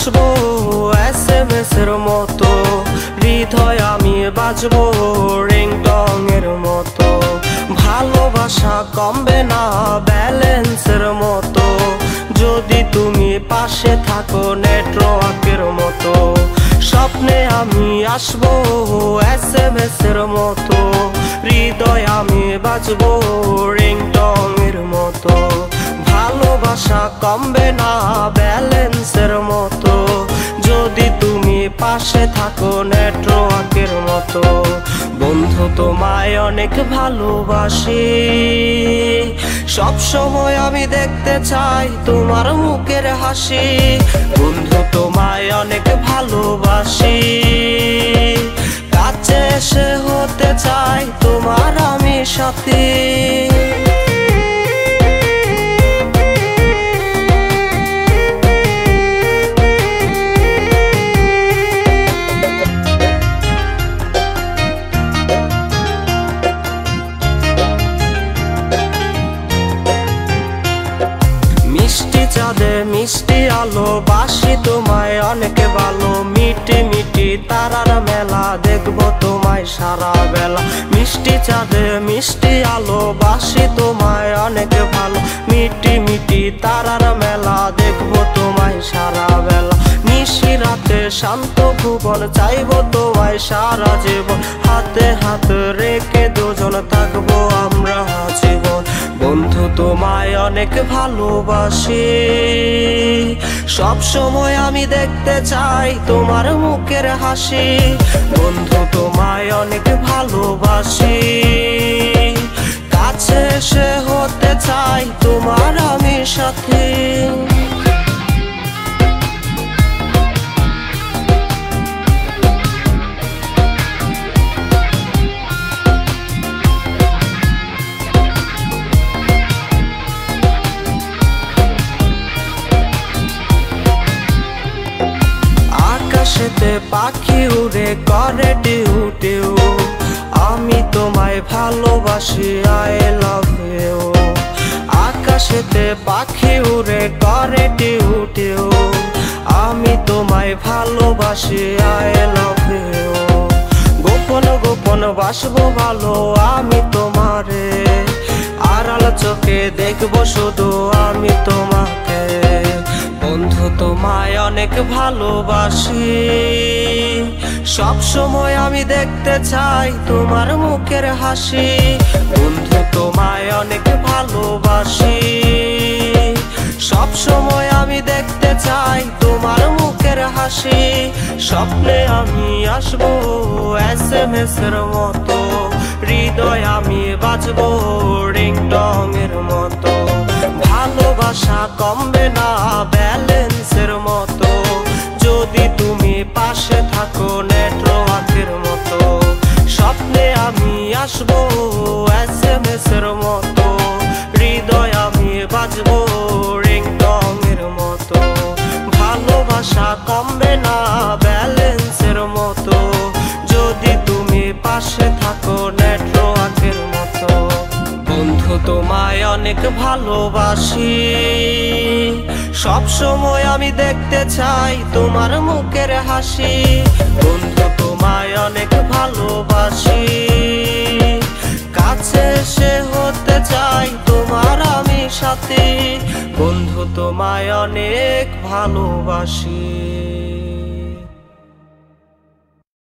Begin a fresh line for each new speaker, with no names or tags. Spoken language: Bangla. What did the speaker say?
আসবো SMS এর মতো, হৃদয় আমি বাজবো রিংটং এর মতো। ভালোবাসা কমবে না ব্যালেন্সের মতো, যদি তুমি পাশে থাকো নেটওয়ার্কের মতো। স্বপ্নে আমি আসবো SMS এর মতো, হৃদয় আমি বাজবো রিংটং এর মতো। ভালোবাসা কমবে না ব্যালেন্সের মতো, যদি তুমি পাশে থাকো নেটওয়ার্কের মতো। বন্ধু তোমায় অনেক ভালোবাসি, সব সময় আমি দেখতে চাই তোমার মুখের হাসি। বন্ধু তোমায় অনেক ভালোবাসি, কাছে এসে হতে চাই তোমার আমি সাথী। মিষ্টি চাঁদে মিষ্টি আলো, বাসি তোমায় অনেক ভালো। মিটি মিটি তারার মেলা, দেখবো তোমায় সারা বেলা। মিষ্টি চাঁদে মিষ্টি আলো, বাসি তোমায় অনেক ভালো। মিটি মিটি তারার মেলা, দেখবো তোমায় সারা বেলা। নিশি রাতে শান্ত ভুবন, চাইবো তোমায় সারা জীবন। হাতে হাত রেখে দুজন থাকবো আমরা জীবন। বন্ধু তোমায় অনেক ভালোবাসি, সব সময় আমি দেখতে চাই তোমার মুখের হাসি। বন্ধু তোমায় অনেক ভালোবাসি, কাছে এসে হতে চাই তোমার আমি সাথী। আকাশেতে পাখি উড়ে করে টিউ টিউ, আমি তোমায় ভালোবাসি আই লাভ ইউ। আকাশেতে পাখি উড়ে করে টিউ টিউ, আমি তোমায় ভালোবাসি আই লাভ ইউ। গোপন গোপন বাসবো ভালো আমি তোমারে, আড়াল চোখে দেখবো শুধু আমি তোমাকে। বন্ধু তোমায় অনেক ভালোবাসি, সব সময় আমি দেখতে চাই তোমার মুখের হাসি। বন্ধু তোমায় অনেক ভালোবাসি, সব সময় আমি দেখতে চাই তোমার মুখের হাসি। স্বপ্নে আমি আসবো SMS এর মতো, হৃদয় আমি বাজবো রিংটং এর মতো। ভালোবাসা কমবে না ব্যালেন্সের মতো, যদি তুমি পাশে থাকো নেটওয়ার্কের মতো। স্বপ্নে আমি আসবো SMS এর মতো, হৃদয় আমি বাজবো রিংটং এর মতো। ভালোবাসা কমবে না ব্যালেন্সের মতো, যদি তুমি পাশে থাকো নেটওয়ার্কের মতো। বন্ধু তোমায় অনেক ভালোবাসি, সব সময় আমি দেখতে চাই তোমার মুখের হাসি। বন্ধু তোমায় অনেক ভালোবাসি, কাছে এসে হতে চাই তোমার আমি সাথী। বন্ধু তোমায় অনেক ভালোবাসি।